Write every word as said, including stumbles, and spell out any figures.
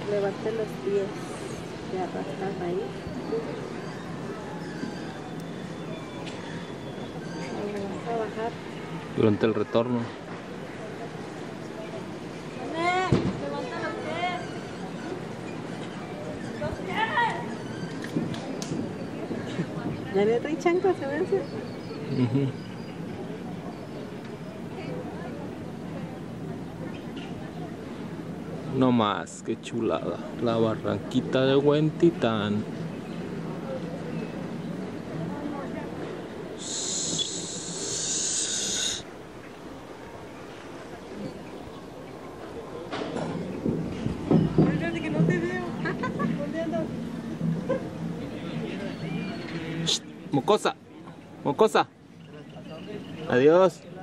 Levante los pies y arrastran ahí. Ahora vas a bajar. Durante el retorno. Levanta los pies. Los pies. Ya le trae chanclas, se vence. Uh-huh. No más, qué chulada. La barranquita de Huentitán. Que no te veo. Shh, mocosa, mocosa. Adiós.